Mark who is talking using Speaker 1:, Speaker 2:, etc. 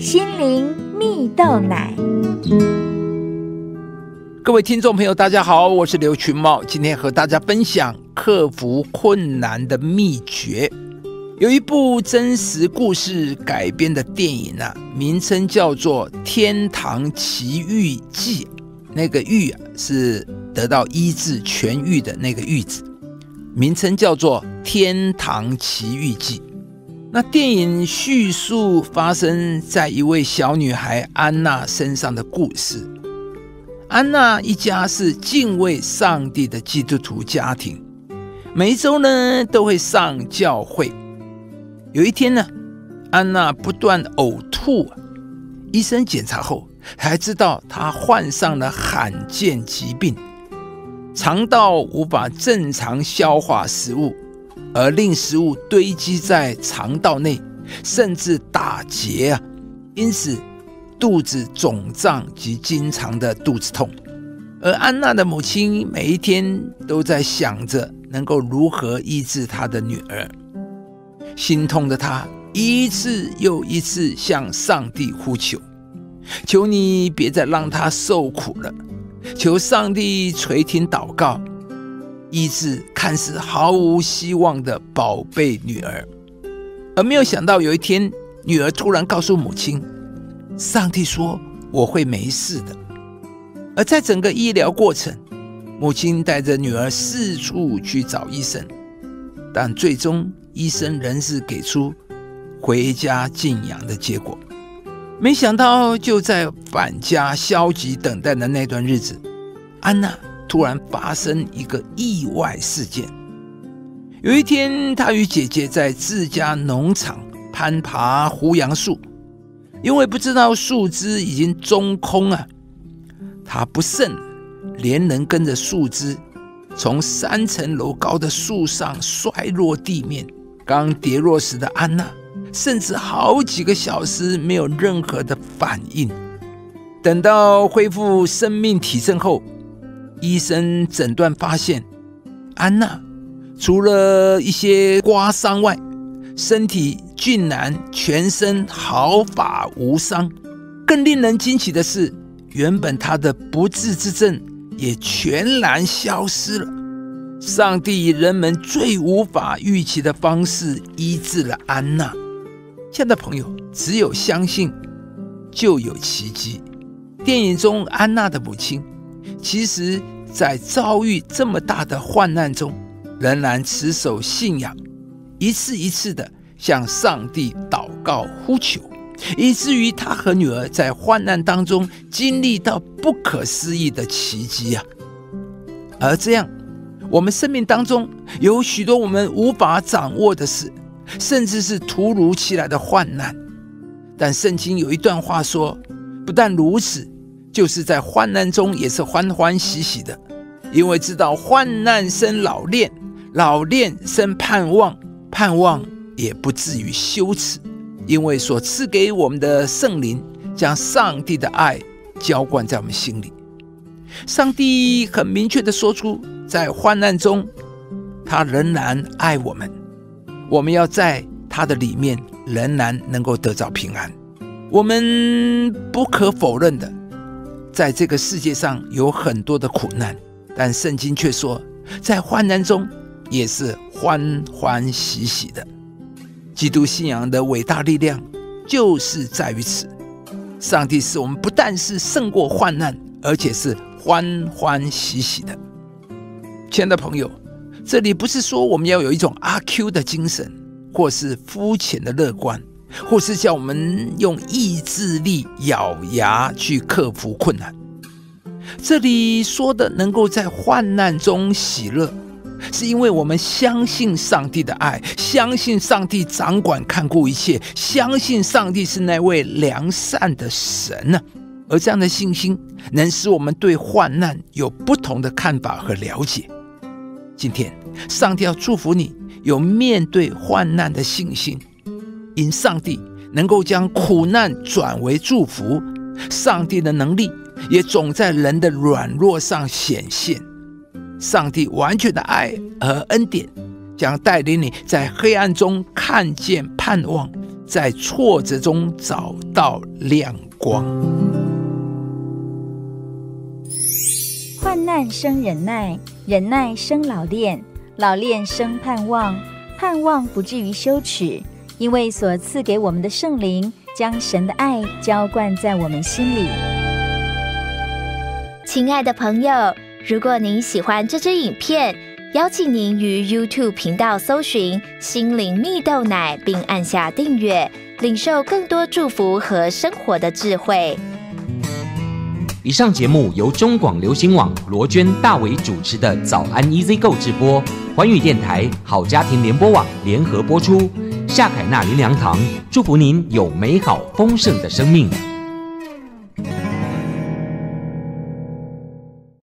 Speaker 1: 心灵蜜豆奶。
Speaker 2: 各位听众朋友大家好，我是刘群茂，今天和大家分享克服困难的秘诀。有一部真实故事改编的电影名称叫做《天堂奇遇记》，那个遇是得到医治痊愈的那个愈字，名称叫做《天堂奇遇记》。那电影叙述发生在一位小女孩安娜身上的故事。安娜一家是敬畏上帝的基督徒家庭，每一周呢都会上教会。有一天呢，安娜不断呕吐，医生检查后才知道她患上了罕见疾病，肠道无法正常消化食物，而令食物堆积在肠道内，甚至打结因此肚子肿胀及经常的肚子痛。而安娜的母亲每一天都在想着能够如何医治她的女儿。心痛的她一次又一次向上帝呼求，求你别再让她受苦了，求上帝垂听祷告，医治看似毫无希望的宝贝女儿。而没有想到有一天，女儿突然告诉母亲，上帝说我会没事的。而在整个医疗过程，母亲带着女儿四处去找医生，但最终医生仍是给出回家静养的结果。没想到就在返家消极等待的那段日子，安娜突然发生一个意外事件。有一天，她与姐姐在自家农场攀爬胡杨树，因为不知道树枝已经中空她不慎连人跟着树枝从3层楼高的树上摔落地面。刚跌落时的安娜甚至好几个小时没有任何的反应。等到恢复生命体征后，医生诊断发现，安娜除了一些刮伤外，身体竟然全身毫发无伤。更令人惊奇的是，原本她的不治之症也全然消失了。上帝以人们最无法预期的方式医治了安娜。亲爱的朋友，只有相信就有奇迹。电影中安娜的母亲其实在遭遇这么大的患难中，仍然持守信仰，一次一次的向上帝祷告呼求，以至于她和女儿在患难当中经历到不可思议的奇迹而这样，我们生命当中有许多我们无法掌握的事，甚至是突如其来的患难。但圣经有一段话说，不但如此，就是在患难中也是欢欢喜喜的，因为知道患难生老练，老练生盼望，盼望也不至于羞耻，因为所赐给我们的圣灵将上帝的爱浇灌在我们心里。上帝很明确地说出，在患难中他仍然爱我们，我们要在他的里面仍然能够得着平安。我们不可否认的，在这个世界上有很多的苦难，但圣经却说，在患难中也是欢欢喜喜的。基督信仰的伟大力量就是在于此，上帝使我们不但是胜过患难，而且是欢欢喜喜的。亲爱的朋友，这里不是说我们要有一种阿 Q 的精神，或是肤浅的乐观，或是叫我们用意志力咬牙去克服困难。这里说的能够在患难中喜乐，是因为我们相信上帝的爱，相信上帝掌管看顾一切，相信上帝是那位良善的神而这样的信心能使我们对患难有不同的看法和了解。今天上帝要祝福你有面对患难的信心，因上帝能够将苦难转为祝福，上帝的能力也总在人的软弱上显现。上帝完全的爱和恩典将带领你在黑暗中看见盼望， 在挫折中找到亮光。
Speaker 1: 患难生忍耐，忍耐生老练，老练生盼望，盼望不至于羞耻，因为所赐给我们的圣灵将神的爱浇灌在我们心里。
Speaker 3: 亲爱的朋友，如果您喜欢这支影片，邀请您于 YouTube 频道搜寻心灵蜜豆奶，并按下订阅，领受更多祝福和生活的智慧。
Speaker 4: 以上节目由中广流行网罗娟、大伟主持的早安 Easy Go 直播，环宇电台、好家庭联播网联合播出。夏凯纳林良堂祝福您有美好丰盛的生命。